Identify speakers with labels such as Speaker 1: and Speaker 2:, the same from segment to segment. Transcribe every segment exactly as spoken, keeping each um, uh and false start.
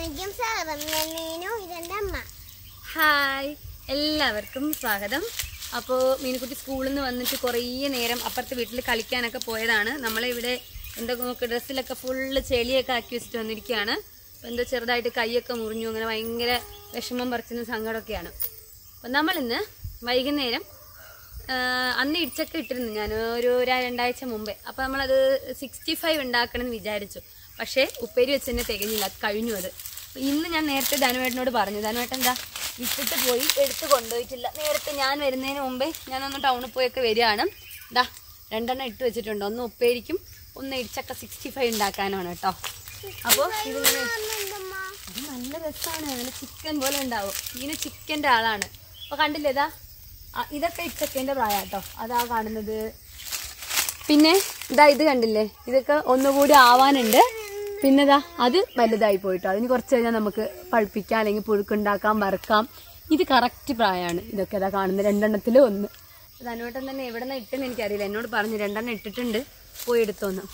Speaker 1: Hi, എല്ലാവർക്കും സ്വാഗതം. അപ്പോൾ മീനുക്കുട്ടി സ്കൂളിൽ നിന്ന് വന്നിട്ട് കുറേ നേരം അപ്പുറത്തെ വീട്ടിൽ കളിക്കാനൊക്കെ പോയതാണ്. നമ്മളിവിടെ എന്താ നോക്കുക, ഡ്രസ്സിലൊക്കെ ഫുള്ള് ചെളിയൊക്കെ ആക്കി വെച്ചിട്ട് വന്നിരിക്കുകയാണ്. അപ്പോൾ എന്തോ ചെറുതായിട്ട് കൈയൊക്കെ മുറിഞ്ഞു, അങ്ങനെ ഭയങ്കര വിഷമം പറിച്ചുന്ന സങ്കടമൊക്കെയാണ്. അപ്പം നമ്മളിന്ന് വൈകുന്നേരം അന്ന് ഇടിച്ചൊക്കെ ഇട്ടിരുന്നു ഞാൻ ഒരു രണ്ടാഴ്ച മുമ്പേ. അപ്പോൾ നമ്മളത് സിക്സ്റ്റി ഫൈവ് ഉണ്ടാക്കണമെന്ന് വിചാരിച്ചു. പക്ഷേ ഉപ്പേരി വെച്ച് തന്നെ തികഞ്ഞില്ല, അത് കഴിഞ്ഞു. അത് ഇന്ന് ഞാൻ നേരത്തെ ധനുവേട്ടനോട് പറഞ്ഞു. ധനുവേട്ടൻ എന്താ വിട്ടിട്ട് പോയി, എടുത്ത് കൊണ്ടുപോയിട്ടില്ല. നേരത്തെ ഞാൻ വരുന്നതിന് മുമ്പേ ഞാനൊന്ന് ടൗണിൽ പോയൊക്കെ വരികയാണ്. ഇതാ രണ്ടെണ്ണം ഇട്ട് വെച്ചിട്ടുണ്ട്. ഒന്ന് ഉപ്പേരിക്കും ഒന്ന് ഇടിച്ചൊക്കെ സിക്സ്റ്റി ഫൈവ് ഉണ്ടാക്കാനാണ് കേട്ടോ. അപ്പോൾ ഇതിങ്ങനെ അത് നല്ല രസമാണ്, നല്ല ചിക്കൻ പോലെ ഉണ്ടാവും. ഇതിന് ചിക്കൻ്റെ ആളാണ്. അപ്പോൾ കണ്ടില്ലേ, ഇതാ ഇതൊക്കെ ഇടിച്ചക്കേൻ്റെ പ്രായം കേട്ടോ, അതാ കാണുന്നത്. പിന്നെ ഇതാ ഇത് കണ്ടില്ലേ, ഇതൊക്കെ ഒന്നുകൂടി ആവാനുണ്ട്. പിന്നെ ഇതാ അത് വലുതായി പോയിട്ടോ. അതിന് കുറച്ച് കഴിഞ്ഞാൽ നമുക്ക് പഴുപ്പിക്കാം, അല്ലെങ്കിൽ പുഴുക്കുണ്ടാക്കാം, വറുക്കാം. ഇത് കറക്റ്റ് പ്രായമാണ്. ഇതൊക്കെ ഇതാ കാണുന്നത്, രണ്ടെണ്ണത്തിൽ ഒന്ന്. ധനുവേട്ടൻ തന്നെ എവിടെ നിന്ന് ഇട്ടെന്ന് എനിക്കറിയില്ല, എന്നോട് പറഞ്ഞു രണ്ടെണ്ണം ഇട്ടിട്ടുണ്ട്, പോയി എടുത്തോന്ന്.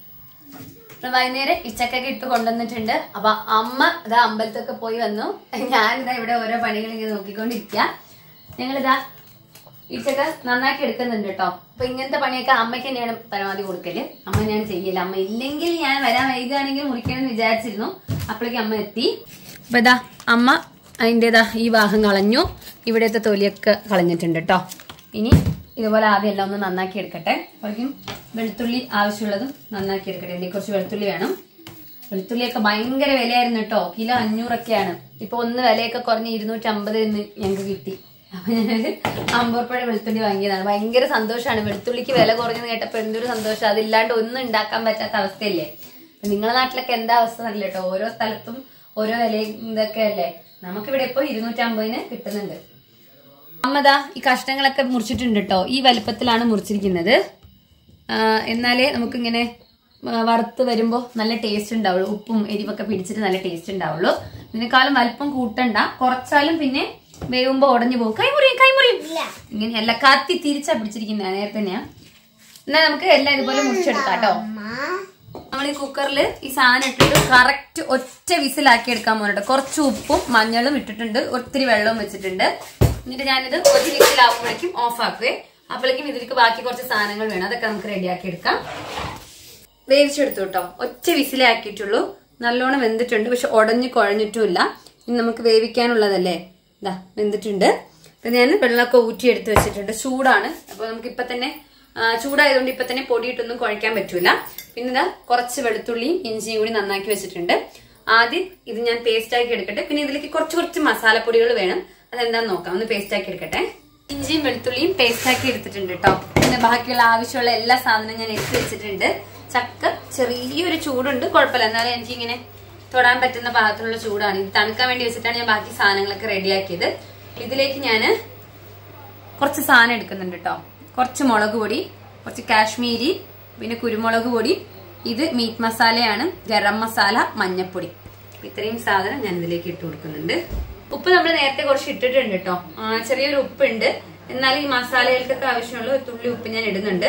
Speaker 1: വൈകുന്നേരം ഇച്ചക്കൊക്കെ ഇട്ട് കൊണ്ടുവന്നിട്ടുണ്ട്. അപ്പൊ അമ്മ ഇതാ അമ്പലത്തൊക്കെ പോയി വന്നു. ഞാനിതാ ഇവിടെ ഓരോ പണികൾ ഇങ്ങനെ നോക്കിക്കൊണ്ടിരിക്കുക. ഞങ്ങളിതാ ഇച്ചക്ക നന്നാക്കി എടുക്കുന്നുണ്ട് കേട്ടോ. അപ്പൊ ഇങ്ങനത്തെ പണിയൊക്കെ അമ്മയ്ക്ക് തന്നെയാണ് പരമാവധി കൊടുക്കല്. അമ്മ ഞാൻ ചെയ്യില്ല. അമ്മ ഇല്ലെങ്കിൽ ഞാൻ വരാൻ വൈകുകയാണെങ്കിൽ മുറിക്കണമെന്ന് വിചാരിച്ചിരുന്നു. അപ്പോഴേക്കും അമ്മ എത്തി. അപ്പൊ ഇതാ അമ്മ അതിൻ്റെതാ ഈ ഭാഗം കളഞ്ഞു, ഇവിടത്തെ തൊലിയൊക്കെ കളഞ്ഞിട്ടുണ്ട് കേട്ടോ. ഇനി ഇതുപോലെ ആദ്യം എല്ലാം ഒന്ന് നന്നാക്കി എടുക്കട്ടെ. അപ്പോഴേക്കും വെളുത്തുള്ളി ആവശ്യമുള്ളതും നന്നാക്കി എടുക്കട്ടെ. ഇതിലേക്ക് കുറച്ച് വെളുത്തുള്ളി വേണം. വെളുത്തുള്ളിയൊക്കെ ഭയങ്കര വിലയായിരുന്നു കേട്ടോ, കിലോ അഞ്ഞൂറൊക്കെയാണ്. ഇപ്പൊ ഒന്ന് വിലയൊക്കെ കുറഞ്ഞ് ഇരുന്നൂറ്റമ്പത് എന്ന് ഞങ്ങൾക്ക് കിട്ടി. അപ്പൊ ഞാനൊരു അമ്പത് രൂപയുടെ വെളുത്തുള്ളി വാങ്ങിയതാണ്. ഭയങ്കര സന്തോഷമാണ്. വെളുത്തുള്ളിക്ക് വില കുറഞ്ഞെന്ന് കേട്ടപ്പോൾ എന്തൊരു സന്തോഷം. അതില്ലാണ്ട് ഒന്നും ഉണ്ടാക്കാൻ പറ്റാത്ത അവസ്ഥയല്ലേ. നിങ്ങളുടെ നാട്ടിലൊക്കെ എന്താ അവസ്ഥ എന്നറിയില്ല കേട്ടോ. ഓരോ സ്ഥലത്തും ഓരോ വിലയും ഇതൊക്കെ അല്ലേ. നമുക്കിവിടെ ഇപ്പോൾ ഇരുന്നൂറ്റമ്പതിന് കിട്ടുന്നുണ്ട്. അമ്മതാ ഈ കഷ്ണങ്ങളൊക്കെ മുറിച്ചിട്ടുണ്ട് കേട്ടോ. ഈ വലുപ്പത്തിലാണ് മുറിച്ചിരിക്കുന്നത്. എന്നാലേ നമുക്കിങ്ങനെ വറുത്ത് വരുമ്പോൾ നല്ല ടേസ്റ്റ് ഉണ്ടാവുള്ളൂ. ഉപ്പും എരിവൊക്കെ പിടിച്ചിട്ട് നല്ല ടേസ്റ്റ് ഉണ്ടാവുള്ളൂ. ഇതിനേക്കാളും വലുപ്പം കൂട്ടണ്ട, കുറച്ചാലും പിന്നെ വേവുമ്പോ ഉടഞ്ഞു പോകും. കൈമുറിയും കൈമുറിയും ഇങ്ങനെ എല്ലാം കത്തി തിരിച്ചാ പിടിച്ചിരിക്കുന്ന നേരത്തെ തന്നെയാ. എന്നാൽ നമുക്ക് എല്ലാം ഇതുപോലെ മുറിച്ചെടുക്കാം കേട്ടോ. നമ്മൾ ഈ കുക്കറിൽ ഈ സാധനം ഇട്ടിട്ട് കറക്റ്റ് ഒറ്റ വിസിലാക്കി എടുക്കാൻ പോകുന്നുണ്ട്. കുറച്ച് ഉപ്പും മഞ്ഞളും ഇട്ടിട്ടുണ്ട്, ഒത്തിരി വെള്ളവും വെച്ചിട്ടുണ്ട്. എന്നിട്ട് ഞാനിത് ഒരു വിസിലാവുമ്പോഴേക്കും ഓഫ് ആക്കുവേ. അപ്പോഴേക്കും ഇതിലേക്ക് ബാക്കി കുറച്ച് സാധനങ്ങൾ വേണം, അതൊക്കെ നമുക്ക് റെഡിയാക്കി എടുക്കാം. വേവിച്ചെടുത്തു കേട്ടോ. ഒറ്റ വിസിലേ ആക്കിയിട്ടുള്ളൂ. നല്ലോണം വെന്തിട്ടുണ്ട്, പക്ഷെ ഉടഞ്ഞു കുഴഞ്ഞിട്ടുമില്ല. ഇനി നമുക്ക് വേവിക്കാനുള്ളതല്ലേ. ഇതാ വെന്തിട്ടുണ്ട്. അപ്പൊ ഞാൻ വെള്ളമൊക്കെ ഊറ്റി എടുത്ത് വെച്ചിട്ടുണ്ട്. ചൂടാണ്, അപ്പൊ നമുക്ക് ഇപ്പൊ തന്നെ ചൂടായതുകൊണ്ട് ഇപ്പൊ തന്നെ പൊടിയിട്ടൊന്നും കുഴയ്ക്കാൻ പറ്റൂല. പിന്നെ ഇതാ കുറച്ച് വെളുത്തുള്ളിയും ഇഞ്ചിയും കൂടി നന്നാക്കി വെച്ചിട്ടുണ്ട്. ആദ്യം ഇത് ഞാൻ പേസ്റ്റ് ആക്കി എടുക്കട്ടെ. പിന്നെ ഇതിലേക്ക് കുറച്ച് കുറച്ച് മസാലപ്പൊടികൾ വേണം, അതെന്താന്ന് നോക്കാം. ഒന്ന് പേസ്റ്റ് ആക്കി എടുക്കട്ടെ. ഇഞ്ചിയും വെളുത്തുള്ളിയും പേസ്റ്റ് ആക്കി എടുത്തിട്ടുണ്ട് കേട്ടോ. പിന്നെ ബാക്കിയുള്ള ആവശ്യമുള്ള എല്ലാ സാധനവും ഞാൻ എടുത്ത് വെച്ചിട്ടുണ്ട്. ചക്ക ചെറിയൊരു ചൂടുണ്ട്, കുഴപ്പമില്ല. എന്നാലും എനിക്കിങ്ങനെ തൊടാൻ പറ്റുന്ന പാകത്തിലുള്ള ചൂടാണ്. ഇത് തണുക്കാൻ വേണ്ടി വെച്ചിട്ടാണ് ഞാൻ ബാക്കി സാധനങ്ങളൊക്കെ റെഡിയാക്കിയത്. ഇതിലേക്ക് ഞാൻ കുറച്ച് സാധനം എടുക്കുന്നുണ്ട് കേട്ടോ. കുറച്ച് മുളക് പൊടി, കുറച്ച് കാശ്മീരി, പിന്നെ കുരുമുളക് പൊടി, ഇത് മീറ്റ് മസാലയാണ്, ഗരം മസാല, മഞ്ഞപ്പൊടി. ഇത്രയും സാധനം ഞാൻ ഇതിലേക്ക് ഇട്ട് കൊടുക്കുന്നുണ്ട്. ഉപ്പ് നമ്മൾ നേരത്തെ കുറച്ച് ഇട്ടിട്ടുണ്ട് കേട്ടോ. ചെറിയൊരു ഉപ്പുണ്ട്, എന്നാലും ഈ മസാലകൾക്കൊക്കെ ആവശ്യമുള്ള ഒരു തുള്ളി ഉപ്പ് ഞാൻ ഇടുന്നുണ്ട്.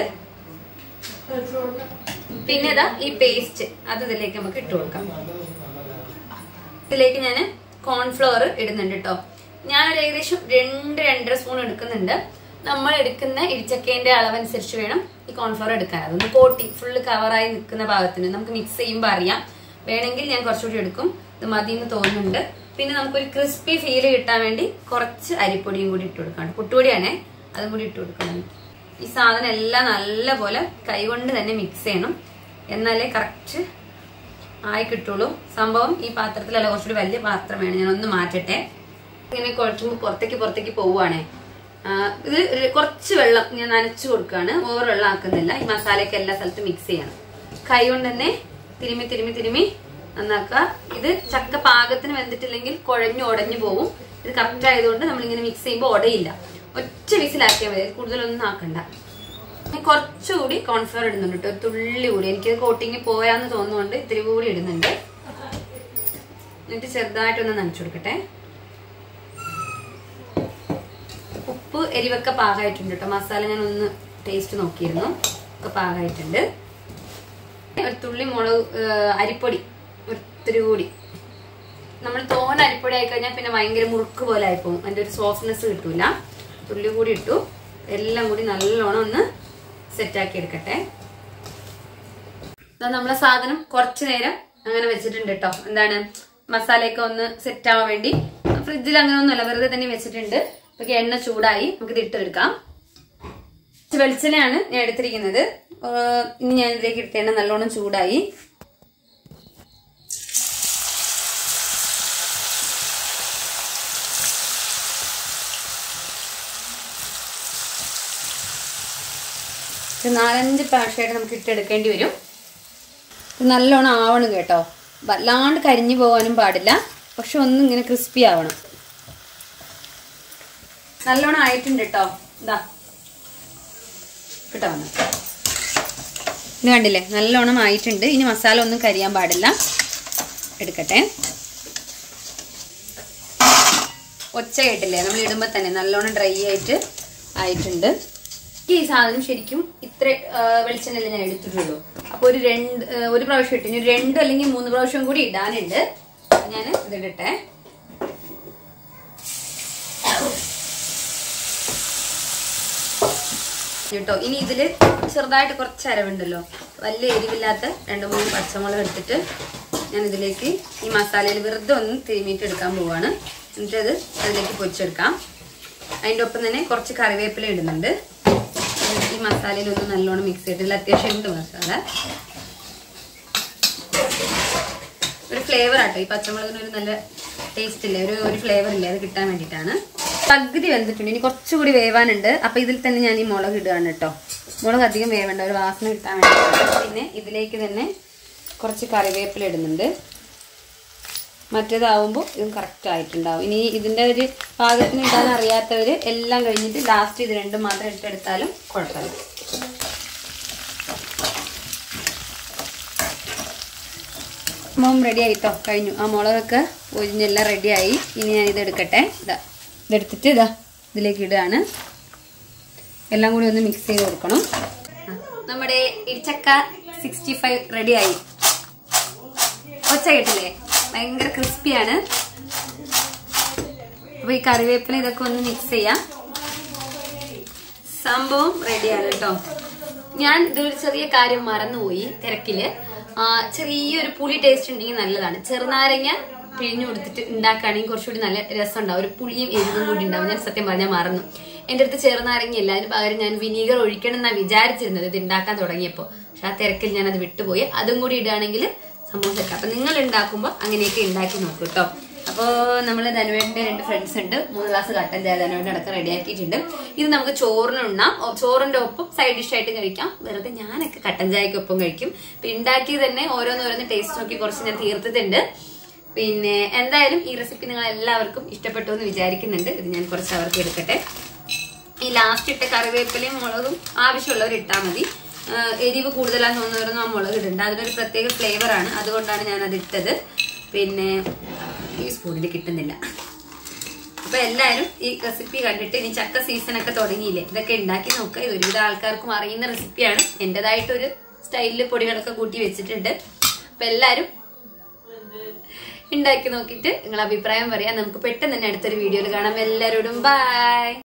Speaker 1: പിന്നെ ഇതാ ഈ പേസ്റ്റ്, അത് ഇതിലേക്ക് നമുക്ക് ഇട്ട് കൊടുക്കാം. ഇതിലേക്ക് ഞാൻ കോൺഫ്ലവർ ഇടുന്നുണ്ട് കേട്ടോ. ഞാനൊരു ഏകദേശം രണ്ട് രണ്ടര സ്പൂൺ എടുക്കുന്നുണ്ട്. നമ്മൾ എടുക്കുന്ന ഇടിച്ചക്കേന്റെ അളവനുസരിച്ച് വേണം ഈ കോൺഫ്ലവർ എടുക്കാൻ. അതൊന്ന് കോട്ടിങ് ഫുള്ള് കവറായി നിൽക്കുന്ന ഭാഗത്തിന് നമുക്ക് മിക്സ് ചെയ്യുമ്പോൾ അറിയാം. വേണമെങ്കിൽ ഞാൻ കുറച്ചുകൂടി എടുക്കും, ഇത് മതി എന്ന് തോന്നുന്നുണ്ട്. പിന്നെ നമുക്കൊരു ക്രിസ്പി ഫീല് കിട്ടാൻ വേണ്ടി കുറച്ച് അരിപ്പൊടിയും കൂടി ഇട്ട് കൊടുക്കാണ്ട്, പുട്ടുപൊടിയാണേ, അതും കൂടി ഇട്ട് കൊടുക്കണം. ഈ സാധനം എല്ലാം നല്ലപോലെ കൈകൊണ്ട് തന്നെ മിക്സ് ചെയ്യണം, എന്നാലേ കറക്റ്റ് ആയി കിട്ടുള്ളൂ. സംഭവം ഈ പാത്രത്തിലല്ല, കുറച്ചുകൂടി വലിയ പാത്രം വേണം. ഞാൻ ഒന്ന് മാറ്റട്ടെ. ഇങ്ങനെ കുഴച്ചുമ്പോൾ പുറത്തേക്ക് പുറത്തേക്ക് പോവുകയാണേ. ഇത് കുറച്ച് വെള്ളം ഞാൻ നനച്ചു കൊടുക്കുകയാണ്, ഓവർ വെള്ളം ആക്കുന്നില്ല. ഈ മസാലയൊക്കെ എല്ലാ സ്ഥലത്തും മിക്സ് ചെയ്യണം. കൈ കൊണ്ട് തന്നെ തിരുമ്മി തിരുമ്മി തിരുമ്മി നന്നാക്കുക. ഇത് ചക്ക പാകത്തിന് വെന്തിട്ടില്ലെങ്കിൽ കുഴഞ്ഞു ഉടഞ്ഞു പോകും. ഇത് കറക്റ്റ് ആയതുകൊണ്ട് നമ്മളിങ്ങനെ മിക്സ് ചെയ്യുമ്പോൾ ഉടയില്ല. ഒറ്റ വിസിലാക്കിയാൽ മതി, കൂടുതലൊന്നും ആക്കണ്ട. കുറച്ചുകൂടി കോൺഫ്ലവർ ഇടുന്നുണ്ട് കേട്ടോ, ഒരു തുള്ളി കൂടി. എനിക്ക് കോട്ടിങ് പോയാന്ന് തോന്നുന്നുണ്ട്, ഇത്തിരി കൂടി ഇടുന്നുണ്ട്. എന്നിട്ട് ചെറുതായിട്ടൊന്ന് നനച്ചു കൊടുക്കട്ടെ. ഉപ്പ് എരിവൊക്കെ പാകമായിട്ടുണ്ട് കേട്ടോ. മസാല ഞാൻ ഒന്ന് ടേസ്റ്റ് നോക്കിയിരുന്നു, ഒക്കെ പാകമായിട്ടുണ്ട്. ഒരു തുള്ളി മുളക് അരിപ്പൊടി ഒത്തിരി കൂടി നമ്മൾ തോന അരിപ്പൊടി ആയി കഴിഞ്ഞാൽ പിന്നെ ഭയങ്കര മുറുക്ക് പോലെ ആയിപ്പോവും, അതിന്റെ ഒരു സോഫ്റ്റ്നെസ് കിട്ടൂല. തുള്ളി കൂടി ഇട്ടു, എല്ലാം കൂടി നല്ലോണം ഒന്ന് സെറ്റാക്കി എടുക്കട്ടെ. നമ്മളെ സാധനം കുറച്ചു നേരം അങ്ങനെ വെച്ചിട്ടുണ്ട് കേട്ടോ. എന്താണ് മസാലയൊക്കെ ഒന്ന് സെറ്റ് ആവാൻ വേണ്ടി. ഫ്രിഡ്ജിൽ അങ്ങനെ ഒന്നുമല്ല, വെറുതെ തന്നെ വെച്ചിട്ടുണ്ട്. ഇപ്പൊ എണ്ണ ചൂടായി, നമുക്ക് ഇത് ഇട്ടെടുക്കാം. വെളിച്ചെണ്ണയാണ് ഞാൻ എടുത്തിരിക്കുന്നത്. ഇനി ഞാൻ ഇതിലേക്ക് ഇട്ട എണ്ണ നല്ലോണം ചൂടായി. നാലഞ്ച് പ്രാവശ്യമായിട്ട് നമുക്ക് ഇട്ടെടുക്കേണ്ടി വരും. നല്ലോണം ആവണം കേട്ടോ, വല്ലാണ്ട് കരിഞ്ഞു പോകാനും പാടില്ല, പക്ഷെ ഒന്നും ഇങ്ങനെ ക്രിസ്പി ആവണം. നല്ലോണം ആയിട്ടുണ്ട് കേട്ടോ. ഇതാ കിട്ടോ വന്നു, ഇത് കണ്ടില്ലേ, നല്ലോണം ആയിട്ടുണ്ട്. ഇനി മസാല ഒന്നും കരിയാൻ പാടില്ല. എടുക്കട്ടെ. ഒച്ച കേട്ടില്ലേ, നമ്മൾ ഇടുമ്പോൾ തന്നെ നല്ലോണം ഡ്രൈ ആയിട്ട് ആയിട്ടുണ്ട്. ഈ സാധനം ശരിക്കും ഇത്ര വെളിച്ചെണ്ണ ഞാൻ എടുത്തിട്ടുള്ളൂ. അപ്പൊ ഒരു രണ്ട് ഒരു പ്രാവശ്യം ഇട്ട്, ഇനി രണ്ട് അല്ലെങ്കിൽ മൂന്ന് പ്രാവശ്യം കൂടി ഇടാനുണ്ട്. ഞാൻ ഇതിടട്ടെ. കേട്ടോ, ഇനി ഇതില് ചെറുതായിട്ട് കുറച്ച് അരവുണ്ടല്ലോ, വലിയ എരിവില്ലാത്ത രണ്ട് മൂന്ന് പച്ചമുളക് എടുത്തിട്ട് ഞാൻ ഇതിലേക്ക് ഈ മസാലയിൽ വെറുതെ ഒന്ന് തിരുമിയിട്ട് എടുക്കാൻ പോവാണ്. എന്നിട്ട് അത് അതിലേക്ക് പൊരിച്ചെടുക്കാം. അതിൻ്റെ ഒപ്പം തന്നെ കുറച്ച് കറിവേപ്പില ഇടുന്നുണ്ട്. ഈ മസാലയിൽ ഒന്ന് നല്ലോണം മിക്സ് ചെയ്തിട്ടില്ല, അത്യാവശ്യം ഉണ്ട് മസാല. ഒരു ഫ്ലേവർ ആട്ടോ, ഈ പച്ചമുളകിന് ഒരു നല്ല ടേസ്റ്റ് ഇല്ലേ, ഒരു ഒരു ഫ്ലേവർ ഇല്ലേ, അത് കിട്ടാൻ വേണ്ടിയിട്ടാണ്. പകുതി വെന്തിട്ടുണ്ട്, ഇനി കുറച്ചുകൂടി വേവാനുണ്ട്. അപ്പൊ ഇതിൽ തന്നെ ഞാൻ ഈ മുളക് ഇടുകയാണ് കേട്ടോ. മുളക് അധികം വേവേണ്ട, ഒരു വാസന കിട്ടാൻ വേണ്ടിയിട്ടാണ്. പിന്നെ ഇതിലേക്ക് തന്നെ കുറച്ച് കറിവേപ്പില ഇടുന്നുണ്ട്. മറ്റേതാവുമ്പോൾ ഇതും കറക്റ്റ് ആയിട്ടുണ്ടാവും. ഇനി ഇതിന്റെ ഒരു പാകത്തിന് ഇടാൻ അറിയാത്തവര് എല്ലാം കഴിഞ്ഞിട്ട് ലാസ്റ്റ് ഇത് രണ്ടും മാത്രം ഇട്ടെടുത്താലും കുഴപ്പമില്ല. മോം റെഡി ആയിട്ടോ, കഴിഞ്ഞു. ആ മുളകൊക്കെ ഒഴിഞ്ഞെല്ലാം റെഡിയായി. ഇനി ഞാൻ ഇത് എടുക്കട്ടെ. ഇതാ ഇതെടുത്തിട്ട് ഇതാ ഇതിലേക്ക് ഇടുകയാണ്. എല്ലാം കൂടി ഒന്ന് മിക്സ് ചെയ്ത് കൊടുക്കണം. നമ്മുടെ ഇടിച്ചക്ക സിക്സ്റ്റി ഫൈവ് റെഡിയായി. ഒച്ച കേട്ടില്ലേ, ഭയങ്കര ക്രിസ്പിയാണ്. അപ്പൊ ഈ കറിവേപ്പില ഇതൊക്കെ ഒന്ന് മിക്സ് ചെയ്യാം. സംഭവം റെഡിയാണ് കേട്ടോ. ഞാൻ ഇതൊരു ചെറിയ കാര്യം മറന്നുപോയി തിരക്കില്. ചെറിയൊരു പുളി ടേസ്റ്റ് ഉണ്ടെങ്കിൽ നല്ലതാണ്. ചെറുനാരങ്ങ പിഴിഞ്ഞു കൊടുത്തിട്ട് ഉണ്ടാക്കുകയാണെങ്കിൽ കുറച്ചുകൂടി നല്ല രസം ഉണ്ടാവും. ഒരു പുളിയും എരിവും കൂടി ഉണ്ടാവും. ഞാൻ സത്യം പറഞ്ഞാൽ മറന്നു. എന്റെ അടുത്ത് ചെറുനാരങ്ങയില്ല, അതിന് പകരം ഞാൻ വിനീഗർ ഒഴിക്കണം എന്നാണ് വിചാരിച്ചിരുന്നത് ഇത് ഉണ്ടാക്കാൻ തുടങ്ങിയപ്പോൾ. പക്ഷെ ആ തിരക്കിൽ ഞാൻ അത് വിട്ടുപോയി. അതും കൂടി ഇടുകയാണെങ്കിൽ സംഭവം സെറ്റ്. അപ്പൊ നിങ്ങൾ ഉണ്ടാക്കുമ്പോൾ അങ്ങനെയൊക്കെ ഉണ്ടാക്കി നോക്കൂ കേട്ടോ. അപ്പോൾ നമ്മൾ ധനുവേട്ടന്റെ രണ്ട് ഫ്രണ്ട്സ് ഉണ്ട്, മൂന്ന് ഗ്ലാസ് കട്ടൻ ചായ ധനുവേട്ടൻ അടക്കം റെഡിയാക്കിയിട്ടുണ്ട്. ഇത് നമുക്ക് ചോറിന് ഉണ്ണാം, ചോറിന്റെ ഒപ്പം സൈഡ് ഡിഷ് ആയിട്ട് കഴിക്കാം. വെറുതെ ഞാനൊക്കെ കട്ടൻ ചായക്കൊപ്പം കഴിക്കും. ഇപ്പൊ ഉണ്ടാക്കി തന്നെ ഓരോന്നോരോന്ന് ടേസ്റ്റ് നോക്കി കുറച്ച് ഞാൻ തീർത്തിട്ടുണ്ട്. പിന്നെ എന്തായാലും ഈ റെസിപ്പി നിങ്ങൾ എല്ലാവർക്കും ഇഷ്ടപ്പെട്ടു എന്ന് വിചാരിക്കുന്നുണ്ട്. ഇത് ഞാൻ കുറച്ച് അവർക്ക് എടുക്കട്ടെ. ഈ ലാസ്റ്റ് ഇട്ട കറിവേപ്പിലയും മുളകും ആവശ്യമുള്ളവർ ഇട്ടാൽ മതി. എരിവ് കൂടുതലാന്ന് തോന്നുന്നവരൊന്നും ആ മുളക് ഇടണ്ട, അതിനൊരു പ്രത്യേക ഫ്ലേവറാണ്, അതുകൊണ്ടാണ് ഞാൻ അത് ഇട്ടത്. പിന്നെ ഈ സ്പൂണിൽ കിട്ടുന്നില്ല. അപ്പൊ എല്ലാവരും ഈ റെസിപ്പി കണ്ടിട്ട്, ഇനി ചക്ക സീസൺ ഒക്കെ തുടങ്ങിയില്ലേ, ഇതൊക്കെ ഉണ്ടാക്കി നോക്കുക. ഇത് ഒരുവിധ ആൾക്കാർക്കും അറിയുന്ന റെസിപ്പിയാണ്. എന്റേതായിട്ടൊരു സ്റ്റൈലില് പൊടികളൊക്കെ കൂട്ടി വെച്ചിട്ടുണ്ട്. അപ്പൊ എല്ലാവരും ഉണ്ടാക്കി നോക്കിയിട്ട് നിങ്ങളുടെ അഭിപ്രായം പറയാം. നമുക്ക് പെട്ടെന്ന് തന്നെ അടുത്തൊരു വീഡിയോയിൽ കാണാം. എല്ലാവരോടും ബൈ.